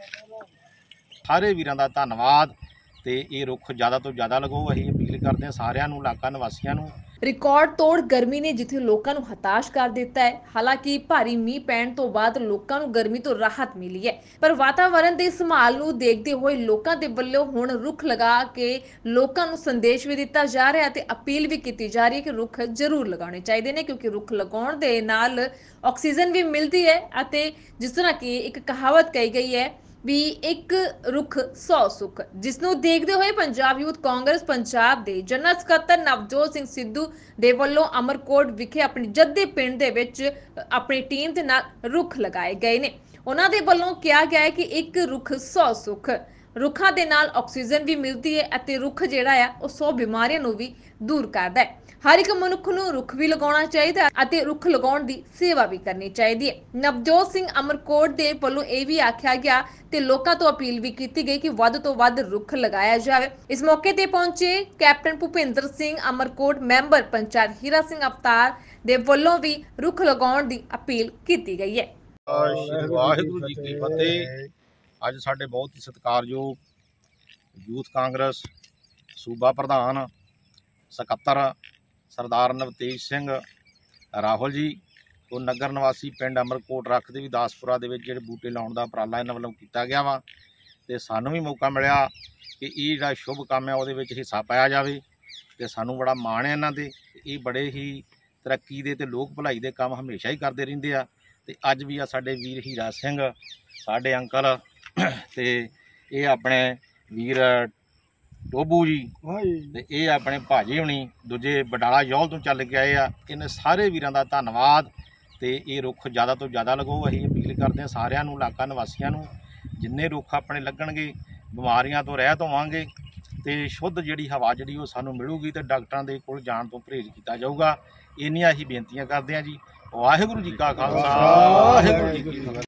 सारे वीरां दा धन्नवाद। ते ये रुख ज़्यादा तो ज़्यादा लगाओ। असीं अपील करते हैं सारिਆਂ ਨੂੰ इलाका निवासियों ਨੂੰ। रिकॉर्ड तोड़ गर्मी ने जिथे लोगों को हताश कर दिता है। हालांकि भारी मीह पैण तो बाद लोगों को गर्मी तो राहत मिली है, पर वातावरण के संभाल नूं देखते हुए लोगों के वल्लों हुण रुख लगा के लोगों को संदेश भी दिता जा रहा है ते अपील भी की जा रही है कि रुख जरूर लगाने चाहिए ने, क्योंकि रुख लगाउण दे नाल ऑक्सीजन भी मिलती है। अते जिस तरह की एक कहावत कही गई है भी एक रुख 100 सुख, जिसनों देखते हुए पंजाब यूथ कांग्रेस पंजाब के जनरल सकत्तर नवजोत सिंह सिद्धू दे वल्लों अमरकोट विखे अपनी जद्दी पिंड दे विच अपनी टीम दे नाल रुख लगाए गए ने। उन्हां दे वल्लों कहा गया है कि एक रुख 100 सुख, रुखां दे नाल ऑक्सीजन भी मिलती है अते रुख जिहड़ा है वो 100 बीमारियां नूं भी दूर करदा है। हर एक मनुख नूं रुख भी लगाउणा चाहिए अते रुख लगाउण दी सेवा भी करनी चाहिए है। नवजोत सिंह अमरकोट दे वल्लों यह भी आख्या गया ते लोकां तो अपील भी की गई कि वध तो वध रुख लगाया जाए। इस मौके ते पहुंचे कैप्टन भुपिंदर सिंह अमरकोट मैंबर पंचायत हीरा सिंह अवतार दे वल्लों भी रुख लगाउण दी अपील की गई है। वाहिगुरू जी की फतेह। अज साडे बहुत ही सत्कारयोग यूथ कांग्रेस सूबा प्रधान सकत्तर सरदार नवतेज सिंह राहुल जी तो नगर निवासी पिंड अमरकोट रख दे दासपुरा दे विच जिहड़े बूटे लाउण दा उपराला इन्हां वल्लों कीता गया वा ते सानूं भी मौका मिलिया कि ये जिहड़ा शुभ काम है उहदे विच हिस्सा पाया जावे ते सानूं बड़ा माण है इन्हां ते। ये बड़े ही तरक्की दे ते लोक भलाई दे काम हमेशा ही करते रहिंदे आ ते अज भी आ साडे वीर हीरा सिंह साडे अंकल ते ये अपने वीर टोबू जी ते ये अपने भाजी हुणी दूजे बडाला यौल तो चल के आए आ। इन्हें सारे वीरां दा धन्नवाद। ते ये रुख ज़्यादा तो ज़्यादा लगाओ। असीं अपील करते हैं सारिਆਂ ਨੂੰ इलाका निवासियों ਨੂੰ, जिन्ने रुख अपने लगणगे बीमारियां तो रहत होवांगे ते शुद्ध जिहड़ी हवा जिहड़ी वो सानूं मिलूगी ते डॉक्टरां दे कोल जाण तो परहेज कीता जाऊगा। इन्नियां ही बेनतियां करदे हां जी। वाहिगुरू जी का खालसा वाहिगुरू जी की फतेह।